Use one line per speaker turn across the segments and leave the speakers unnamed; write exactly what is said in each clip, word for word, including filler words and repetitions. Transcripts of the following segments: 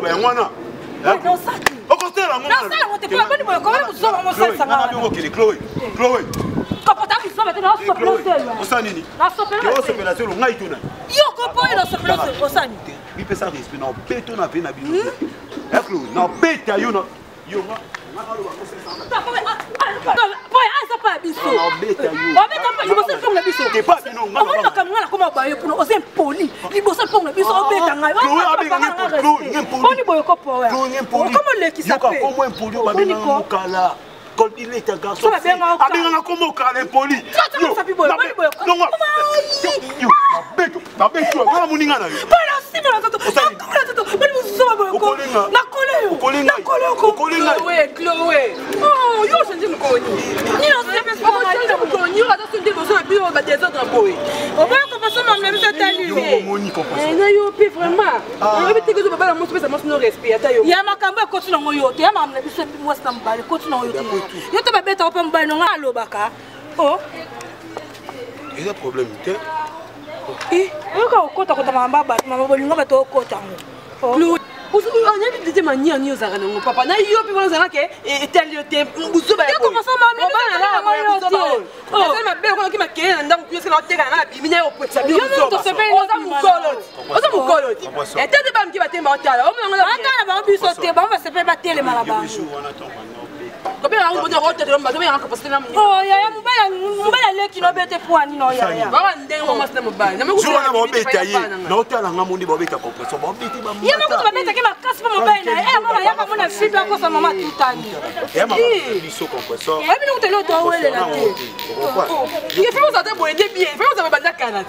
ba ngwana.
Non ça.
Okotela ngwana.
Non ça, on te pas boni boyo ko ko zo mo sa sa.
Na biyo kile Chloé. Chloé.
Kapota ki zo betena so plosel.
Osanini.
Na so plosel.
Yo so plosel ngai tuna.
Yo ko po ina so plosel osani.
Mi pesa respect na beto na vena biyo. Eh Chloé, na beta yo na. Yo nga.
Boy, asa pa biso.
Na beta yo.
O beta pa yo se fonga biso.
Ke pa bino nga.
O ka ngala ko ma ba yo puno o se poli. Li bo se fonga biso o beta ngai.
Chloé abi nga Chloé, ngempoli.
Oni boyo ko po.
Chloé ngempoli.
Comment le qui s'appelle?
Yo ka komo impoli ba bina mukala. Quand il est un garçon, il a bien comment au calme poli. Non, non, yo, na beto, na beto, na muninga na yo.
Bana sima na toto. Na toto. Bani musoma boyo ko. Na kole yo. Na kole ko. Chloé, Chloé. Oh, yo senti mkoni. Ni no se pesa ko senti mkoni. Yo ata senti boso na bio ba désordre boy. O ba ko pasa ma même ça tali.
Yo moni comprendre.
Eh na yo pi vraiment. On va te que ba la musu pesa musu no respect ata yo. Ya makambo ko tuna ngoyo. Te ya mamna biso mo sta mbali ko tuna ngoyo. Yo te ba beta opa mbali no ngalo baka. Oh.
Il y a problème, t'es.
Eh, on va kota kota mamba ba mama bolingo ba to kota ngo. On a dit manière ni aux arènes papa na yo pi bonza ke et tel yo te buzu ba. Ko commence ma mi ba na la yo. Oh, ça m'a belle ko ki ma ke na ndam ku yesela oteka na bimina yo po tsabi. Yo to se pe oza mukolo. Oza mukolo. Et tete ba mki ba te ma otala. O mna ngala. Ata ba biso te ba ba se pe ba tele mala ba. Kobe na ngo ngoro te lomba kobe yanka pasina mu. Oh ya ya mubala mubala leki no bete poani no ya ya. Ba nde ngo masina mubala. Na
mukuru na ba beta ye. Na otala ngamundi ba beta compression ba beta ba. Ya mukuru ba beta ke makasi pa mubala na. Eh mama ya ka mona fiba ko sa mama tutani. Ya mama biso compression. Ya bino telo to wele na te. Ye fait vous attendre boye bien. Fait vous avez banda kanat.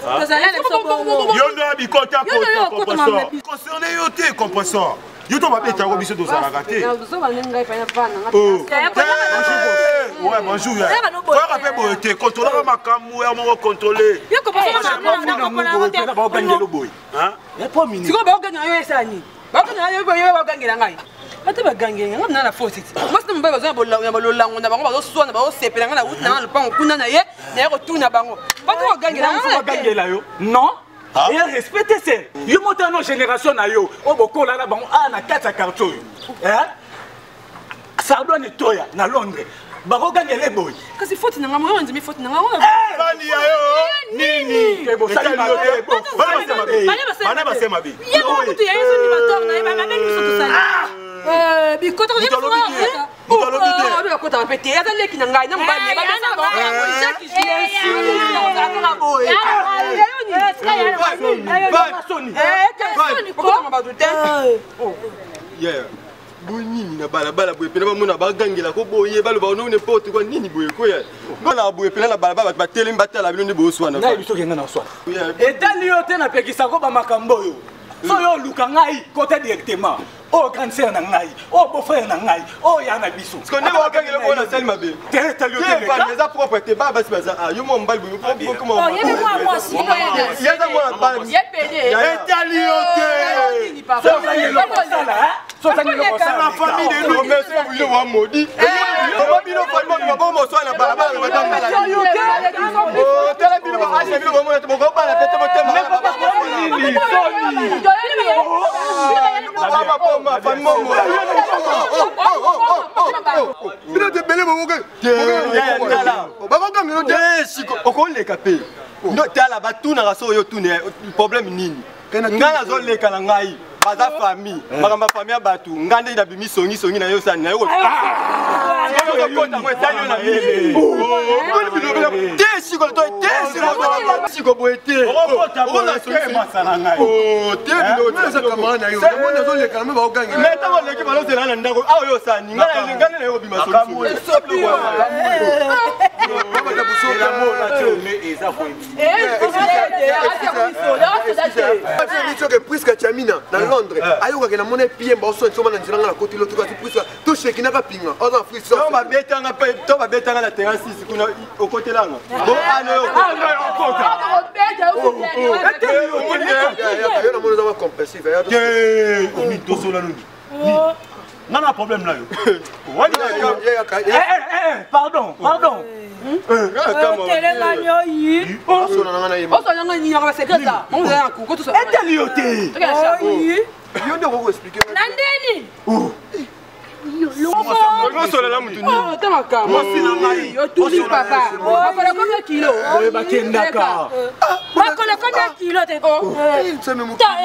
Yo no bi kota kota compression. Concerné yo te compression. Yo to ba beta ko biso do sala gate. Na zo ba ngai fa na fa na. Ouais, bonjour. Faut rappeler boy te contrôler makamu ya mo contrôler. Yo ko pas na na ba gangelo boy. Hein? Ya pas mini. Siko ba gangela yo esani. Ba gangela yo yo ba gangela ngai. Ate ba gangela ngam na na force. Moi c'est mba ba zo bolla ya bolola ngona ba ba zo so na ba zo sepela ngana uti na lupango kuna na ye na ko tuna bango. Ba ko gangela ba gangela yo. Non. Et respectez c'est. Yo monte nos génération na yo. O boko la na bango a na quatre carton. Hein? Sardone toya na Londres. Bako gangele boy. Kasi faute na ngamo nzimi faute na ngamo. Eh bani ya yo. Nini? Kebo sali yo te. Bana basema be. Bana basema be. Yo mutu ya yeso ni bator na ba ngame ni soto sali. Eh bi kota ko ni fo. Oh, oh, ko ta pete. Ya dale ki na ngai na mbani ba besa ba. Jaki Yesu. Na ka boy. Eh, Sony ko ma ba dute. Oh. Yeah. Nini na balabala boye pena ba mona ba gangela ko boye ba lo ba no n'importe quoi nini boye ko ya bana boye pena la balabala ba tele mbatala bino ni bo swana na biso kenga na swana etali yo te na pekisa ko ba makambo yo so yo luka ngai côté directement o cancer na ngai o beau frère na ngai o ya na biso parce que ne ba gangela ko na sel mabe te etali yo te ba les propre te ba ba baza ah yo mo mbali boye ko mo oh yebe moi moi si ya za moi ba yepede etali yo te so ça y est la famille de nous mais c'est vous le maudit comment bino famille ba mo so na balabala ba tanga la oh tele bino ba ase bino mo na mo ko ba la tete mo tema mais papa ni Sony baba po ma famille mo bino te bele mo ko ba ko ngino de siko o ko le kapé ndo tala ba tuna raso yo tune problème nini ngana zo le kala ngai baza famille makamba famille batu ngande da bimi songi songi na yo sana na yo ko kota mo tani na yele oh tesi ko to tesi ko si ko boete o la songi masana ngai oh te bino tesa kamana na yo mo na zo le kana me ba ogangi me ta le ki ba lo tela na ndako awo yo sana ngana ngane na yo bima songi sople ko baba da buso la mo na te me eza fo eh c'est que puisque Chamina dans Londres ayoka ke na mona pied ba so nsoma na nzira ngala côté l'autre côté puisque to sheki na ka pinga oza free so ba betanga pa to ba betanga na terrasse six kuna au côté là bon ano ah non kota yo na mona za compressif ya yo mi to so la nuni non non problème là yo eh eh pardon pardon tele ngano yi oso na ngana yi oso na ngana yi ngaba secret là on va ku ko to so eteli yote
Yo ndeko ko expliquer.
Nandeni.
Oh.
Moi sur la mutu.
Oh, tamaka.
Moi si na ngai.
Yo tuli papa. Bakola combien kilo?
Oye bakendaka.
Bakola combien kilo te? Oh.
Ça me monte.
Ta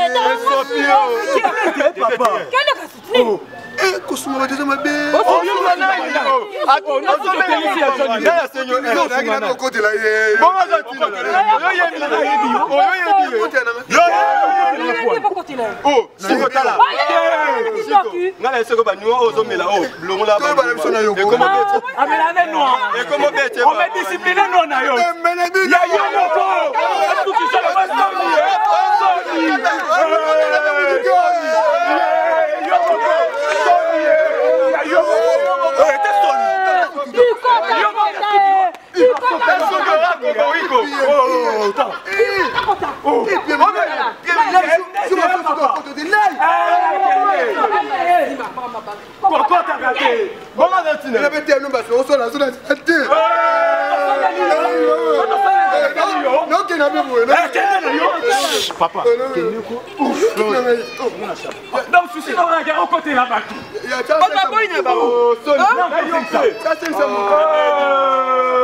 ta.
Papa.
Quel est le
Eh, Kosuma déjà ma belle.
Oh, yo na ngai. Oh, non so te ici à Johnny. Ya senyo.
Yo na ngai na côté là.
Bon ma zati. Yo yebi na yebi. Oh, yo yebi. Yo. Oh, si kotala. Ngala seko ba nyuo ozomela oh, blongo la ba. Et comment bête? Amela ne noir. Et comment bête? On met discipliné non na yo. Ya yo moko. Tout qui ça va sortir. Papa, non, je suis dans la gare au côté là-bas. Papa, boy, n'est pas bon.